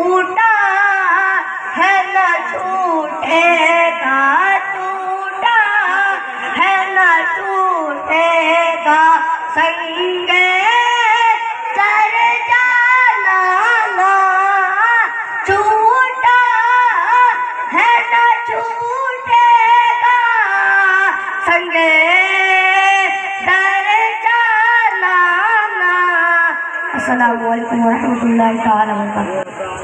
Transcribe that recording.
टूटा है न छूटेगा, टूटा है न टूटेगा, संगे चर जाना ना, छूटा है न छूटेगा, संगे अस्सलामु अलैकुम व रहमतुल्लाहि तआला व बरकातहू।